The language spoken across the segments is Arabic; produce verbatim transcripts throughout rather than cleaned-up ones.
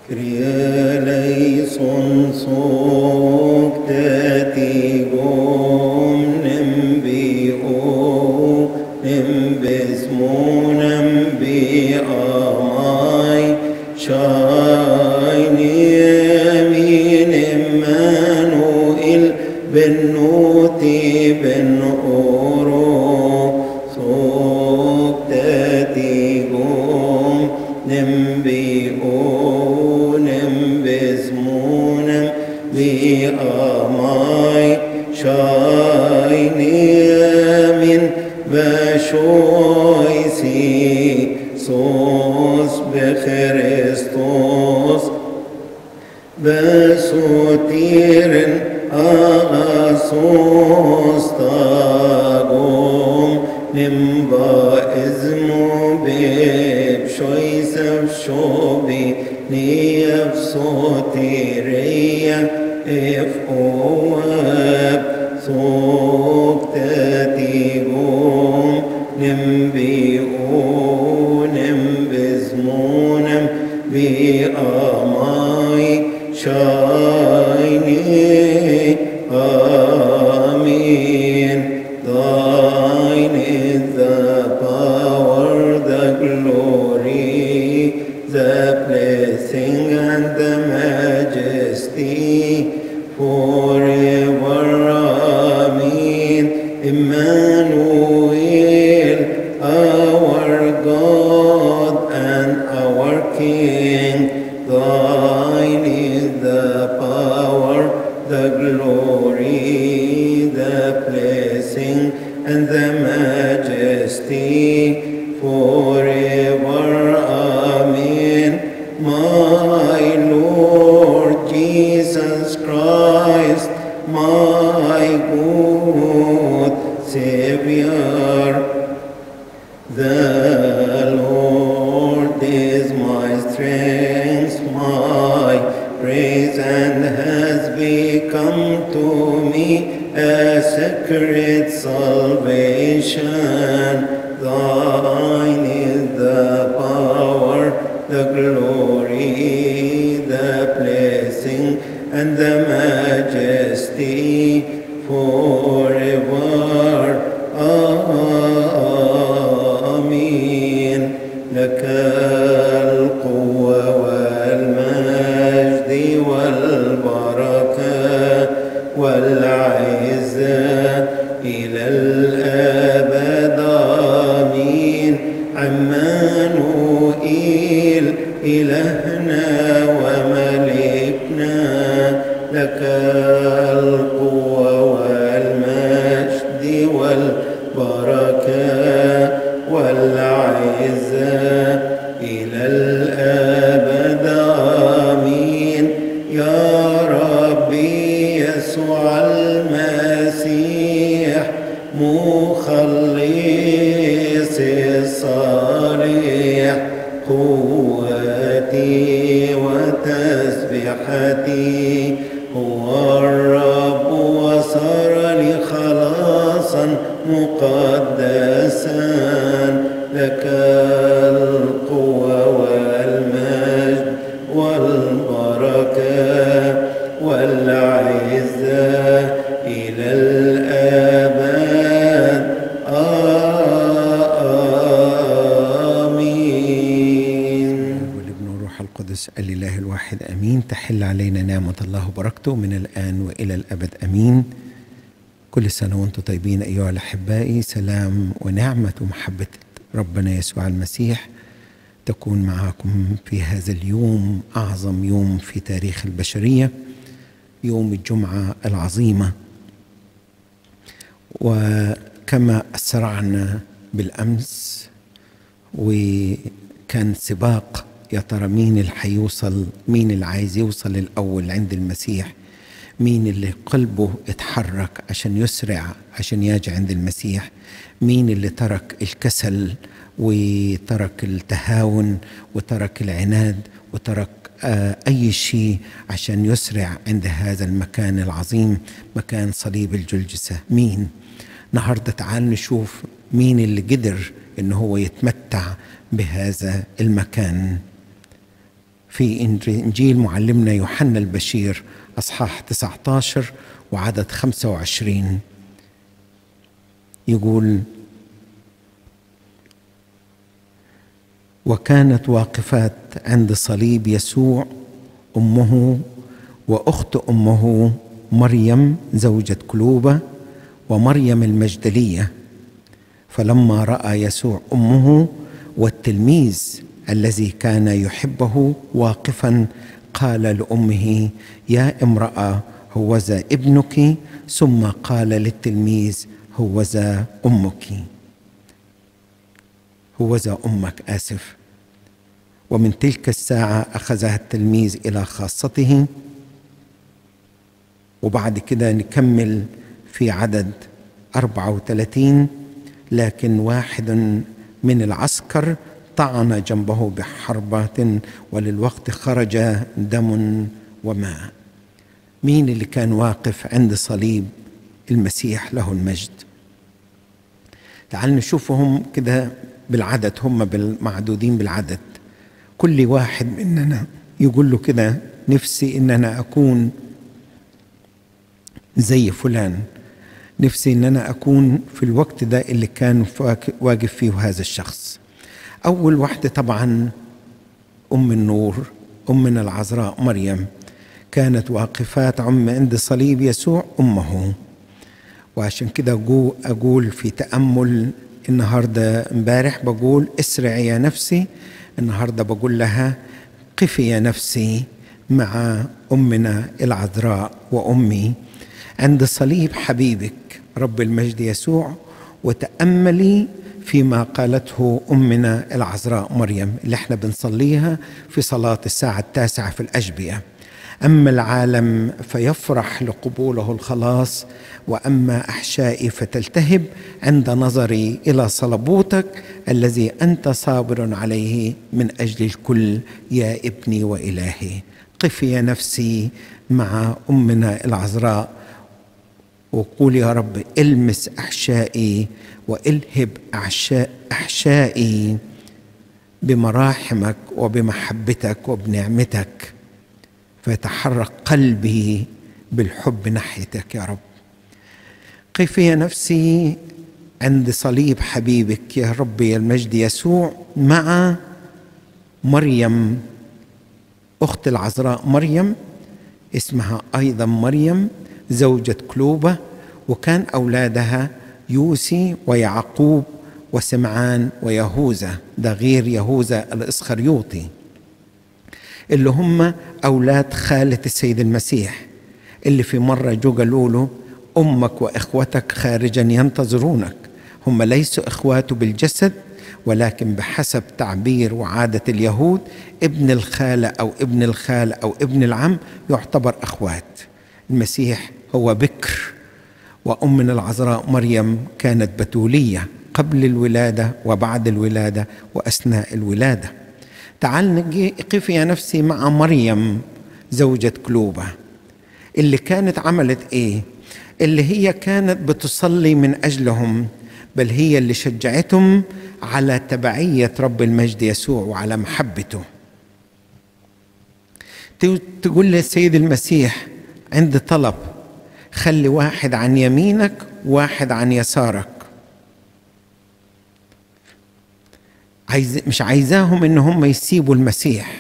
Eleison soctetigum nimbio nimbismonum biamai shainiamin Emmanuel bennuti ben oro soctetigum nimbio nimbismonum biamai shainiamin Beshoisi sos bechristos besotiren asos tagom nimba izmo bebshois avshobi niyaf sotireya if oab soctetigum nimbio nimbizmonum biamai shaini amen. Thine is the power, the glory, the blessing and the majesty forever. Amen. Emmanuel, our God and our King, thine is the power, the glory, the blessing and the majesty forever. Amen. My Lord Jesus Christ, my good Savior, the Lord is my strength, my praise, and has become to me a sacred salvation. Thine is the power, the glory, the blessing, and the majesty forever. Amen. لك القوة والمجد والبركة والعزة إلى الأبد. آمين. عمانوئيل إلهنا وملكنا، لك القوة والمجد والبركة والعزة إلى الأبد. آمين. يا ربي يسوع المسيح مخلصي الصالح، قوتي وتسبيحتي، هو الرب وصار لي خلاصا مقدسا. لك القوة والمجد والبركة والعزة إلى الأبد. آمين. والابن والروح القدس الإله الواحد آمين. تحل علينا نعمة الله وبركته من الآن وإلى الأبد آمين. كل سنة وأنتم طيبين أيها الأحبائي. سلام ونعمة ومحبة ربنا يسوع المسيح تكون معكم في هذا اليوم، أعظم يوم في تاريخ البشرية، يوم الجمعة العظيمة. وكما أسرعنا بالأمس وكان سباق يا ترى مين اللي هيوصل، مين اللي عايز يوصل الأول عند المسيح، مين اللي قلبه اتحرك عشان يسرع عشان يجي عند المسيح، مين اللي ترك الكسل وترك التهاون وترك العناد وترك آه أي شيء عشان يسرع عند هذا المكان العظيم، مكان صليب الجلجسة. مين؟ النهاردة تعال نشوف مين اللي قدر إن هو يتمتع بهذا المكان. في إنجيل معلمنا يوحنا البشير أصحاح تسعة عشر وعدد خمسة وعشرين، يقول: وكانت واقفات عند صليب يسوع أمه وأخت أمه مريم زوجة كلوبة ومريم المجدلية، فلما رأى يسوع أمه والتلميذ الذي كان يحبه واقفا قال لأمه: يا امرأة هوذا ابنك، ثم قال للتلميذ: هوذا أمك، هوذا أمك آسف. ومن تلك الساعة أخذها التلميذ إلى خاصته. وبعد كده نكمل في عدد أربعة وثلاثين: لكن واحد من العسكر طعن جنبه بحربة وللوقت خرج دم وماء. مين اللي كان واقف عند صليب المسيح له المجد؟ تعال نشوفهم كده بالعدد، هم معدودين بالعدد. كل واحد مننا يقول له كده: نفسي إن أنا أكون زي فلان، نفسي إن أنا أكون في الوقت ده اللي كان واقف فيه هذا الشخص. أول واحدة طبعا أم النور، أمنا العذراء مريم، كانت واقفات عم عند صليب يسوع أمه. وعشان كده أقول في تأمل النهاردة، امبارح بقول اسرعي يا نفسي، النهاردة بقول لها قفي يا نفسي مع أمنا العذراء وأمي عند صليب حبيبك رب المجد يسوع، وتأملي فيما قالته أمنا العذراء مريم اللي احنا بنصليها في صلاة الساعة التاسعة في الأجبية: أما العالم فيفرح لقبوله الخلاص، وأما أحشائي فتلتهب عند نظري إلى صلبوتك الذي أنت صابر عليه من أجل الكل يا ابني وإلهي. قفي يا نفسي مع أمنا العذراء وقول: يا رب المس أحشائي وإلهب أحشائي بمراحمك وبمحبتك وبنعمتك، فيتحرك قلبي بالحب ناحيتك يا رب. قفي يا نفسي عند صليب حبيبك يا رب يا المجد يسوع مع مريم أخت العذراء مريم، اسمها أيضا مريم زوجة كلوبة، وكان أولادها يوسي ويعقوب وسمعان ويهوذا، ده غير يهوذا الإسخريوطي اللي هم أولاد خالة السيد المسيح، اللي في مرة جو قالوا له: أمك وإخوتك خارجا ينتظرونك. هم ليسوا إخواته بالجسد، ولكن بحسب تعبير وعادة اليهود ابن الخالة أو ابن الخال أو ابن العم يعتبر أخوات. المسيح هو بكر، وأمنا العذراء مريم كانت بتولية قبل الولادة وبعد الولادة وأثناء الولادة. تعال نجي قفي يا نفسي مع مريم زوجة كلوبة، اللي كانت عملت إيه؟ اللي هي كانت بتصلي من أجلهم، بل هي اللي شجعتهم على تبعية رب المجد يسوع وعلى محبته. تقول للسيد المسيح عند طلب: خلي واحد عن يمينك واحد عن يسارك. عايز مش عايزاهم إن هم يسيبوا المسيح.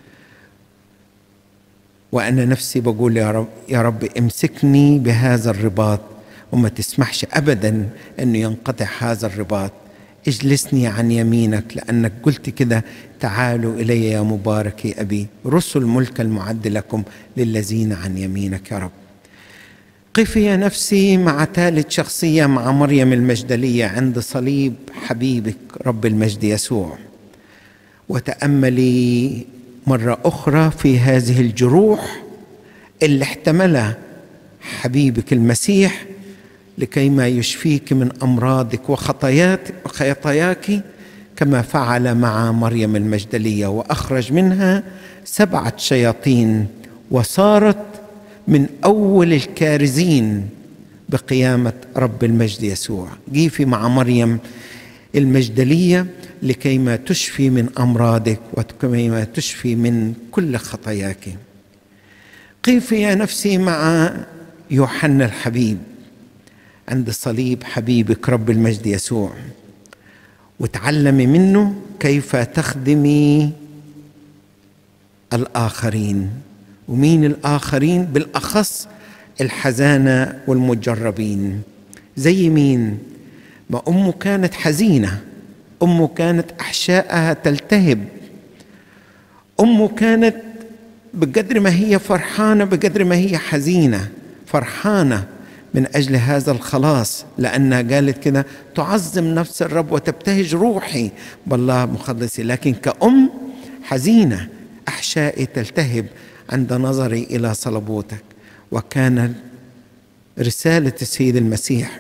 وأنا نفسي بقول: يا رب يا رب امسكني بهذا الرباط، وما تسمحش أبدا أنه ينقطع هذا الرباط. اجلسني عن يمينك، لأنك قلت كده: تعالوا إلي يا مبارك أبي، رسل ملك المعد لكم للذين عن يمينك يا رب. قفي يا نفسي مع ثالث شخصية، مع مريم المجدلية عند صليب حبيبك رب المجد يسوع، وتأملي مرة أخرى في هذه الجروح اللي احتملها حبيبك المسيح لكي ما يشفيك من أمراضك وخطاياك، كما فعل مع مريم المجدلية، وأخرج منها سبعة شياطين، وصارت من أول الكارزين بقيامة رب المجد يسوع. جيفي مع مريم المجدلية لكيما تشفي من أمراضك وكيما تشفي من كل خطاياك. قفي يا نفسي مع يوحنا الحبيب عند صليب حبيبك رب المجد يسوع، وتعلمي منه كيف تخدمي الآخرين. ومين الآخرين؟ بالأخص الحزانة والمجربين. زي مين؟ ما أمه كانت حزينة، أمه كانت أحشائها تلتهب، أمه كانت بقدر ما هي فرحانة بقدر ما هي حزينة. فرحانة من أجل هذا الخلاص، لأنها قالت كده: تعظم نفس الرب وتبتهج روحي بالله مخلصي. لكن كأم حزينة، أحشائي تلتهب عند نظري إلى صلبوتك. وكان رسالة السيد المسيح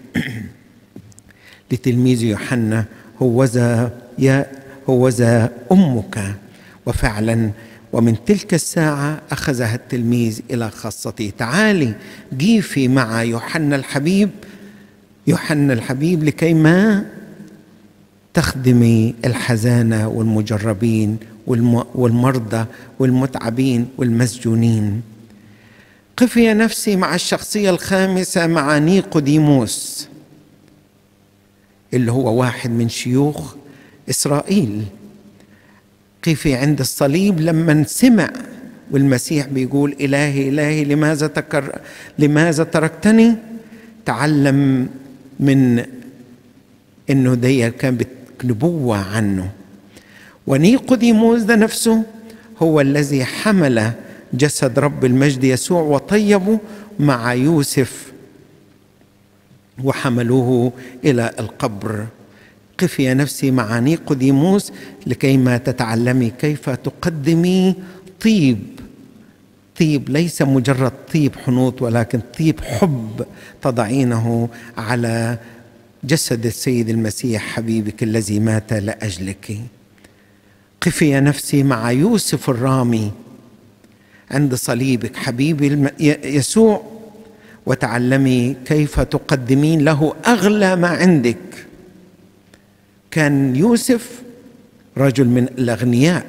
لتلميذ يوحنا: هوذا يا هوذا أمك. وفعلا ومن تلك الساعة أخذها التلميذ إلى خاصته. تعالي جيفي مع يوحنا الحبيب يوحنا الحبيب لكي ما تخدمي الحزانة والمجربين والمرضى والمتعبين والمسجونين. قفي يا نفسي مع الشخصية الخامسة، مع نيقوديموس اللي هو واحد من شيوخ إسرائيل. قفي عند الصليب لما سمع والمسيح بيقول: إلهي إلهي لماذا تكر لماذا تركتني؟ تعلم من إنه دي كان نبوة عنه. ونيقوديموس ده نفسه هو الذي حمل جسد رب المجد يسوع وطيبه مع يوسف وحملوه إلى القبر. قفي يا نفسي مع نيقوديموس لكي ما تتعلمي كيف تقدمي طيب طيب ليس مجرد طيب حنوط، ولكن طيب حب تضعينه على جسد السيد المسيح حبيبك الذي مات لأجلك. قفي يا نفسي مع يوسف الرامي عند صليبك حبيبي يسوع، وتعلمي كيف تقدمين له أغلى ما عندك. كان يوسف رجل من الأغنياء،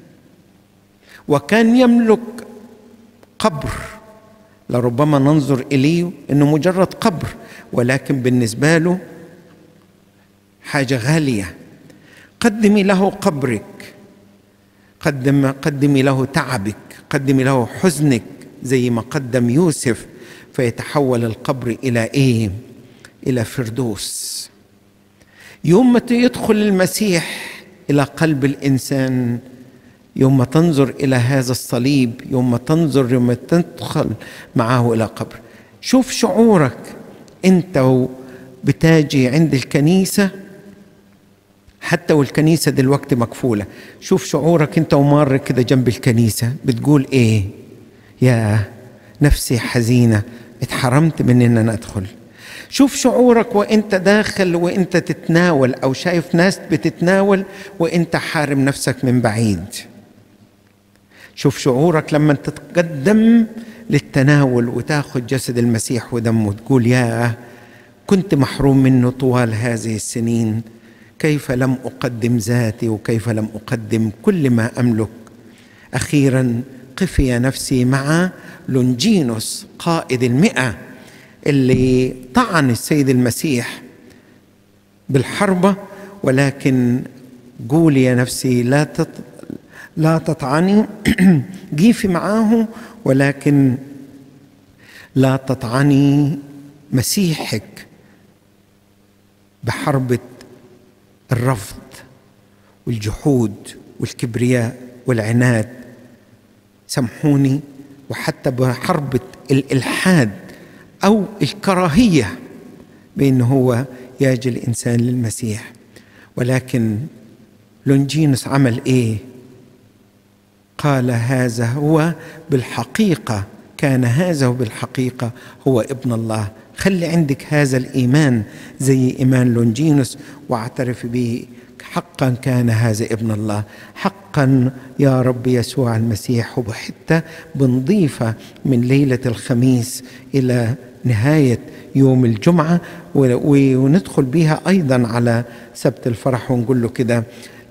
وكان يملك قبر لربما ننظر إليه إنه مجرد قبر، ولكن بالنسبة له حاجة غالية. قدمي له قبرك، قدم قدمي له تعبك، قدمي له حزنك زي ما قدم يوسف، فيتحول القبر إلى إيه؟ إلى فردوس. يوم ما يدخل المسيح إلى قلب الإنسان، يوم ما تنظر إلى هذا الصليب، يوم ما تنظر يوم ما تدخل معه إلى قبر، شوف شعورك أنت بتاجي عند الكنيسة، حتى والكنيسة دلوقتي مقفولة. شوف شعورك أنت ومار كده جنب الكنيسة، بتقول إيه؟ يا نفسي حزينة اتحرمت من أن أنا أدخل. شوف شعورك وانت داخل وانت تتناول، او شايف ناس بتتناول وانت حارم نفسك من بعيد. شوف شعورك لما تتقدم للتناول وتاخذ جسد المسيح ودمه، تقول: يا كنت محروم منه طوال هذه السنين، كيف لم أقدم ذاتي وكيف لم أقدم كل ما أملك. أخيرا قفي يا نفسي مع لونجينوس قائد المئة اللي طعن السيد المسيح بالحربة، ولكن قولي يا نفسي لا تط... لا تطعني جيفي معاه، ولكن لا تطعني مسيحك بحربة الرفض والجحود والكبرياء والعناد، سامحوني، وحتى بحربة الإلحاد أو الكراهية بأن هو يجي الإنسان للمسيح. ولكن لونجينوس عمل إيه؟ قال: هذا هو بالحقيقة، كان هذا هو بالحقيقة هو ابن الله. خلي عندك هذا الإيمان زي إيمان لونجينوس، واعترف به، حقا كان هذا ابن الله، حقا يا رب يسوع المسيح. وبحتى بنضيفه من ليلة الخميس إلى نهاية يوم الجمعة، وندخل بها أيضا على سبت الفرح ونقول له كده: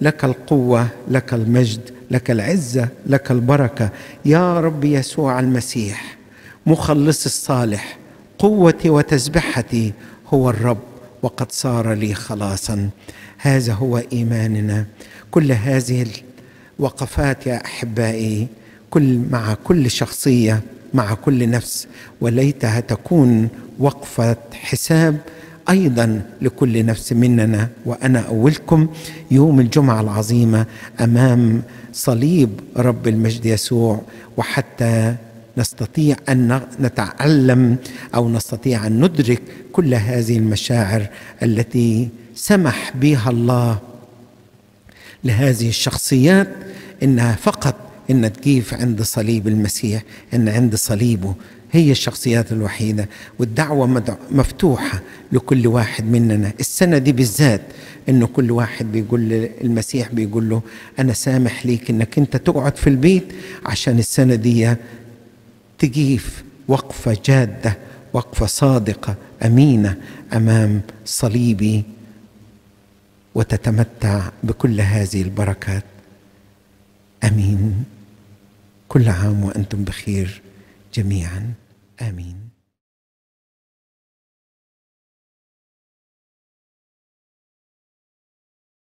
لك القوة، لك المجد، لك العزة، لك البركة يا رب يسوع المسيح مخلص الصالح. قوتي وتسبحتي هو الرب وقد صار لي خلاصا. هذا هو إيماننا. كل هذه الوقفات يا أحبائي كل مع كل شخصية مع كل نفس، وليتها تكون وقفة حساب أيضا لكل نفس مننا. وأنا أولكم يوم الجمعة العظيمة أمام صليب رب المجد يسوع، وحتى نستطيع أن نتعلم أو نستطيع أن ندرك كل هذه المشاعر التي سمح بها الله لهذه الشخصيات إنها فقط إن تجيف عند صليب المسيح، إن عند صليبه هي الشخصيات الوحيدة. والدعوة مفتوحة لكل واحد مننا السنة دي بالذات، إنه كل واحد بيقول المسيح بيقول له أنا سامح ليك إنك أنت تقعد في البيت عشان السنة دي تجيف وقفة جادة، وقفة صادقة أمينة أمام صليبي، وتتمتع بكل هذه البركات. أمين. كل عام وأنتم بخير جميعا. آمين.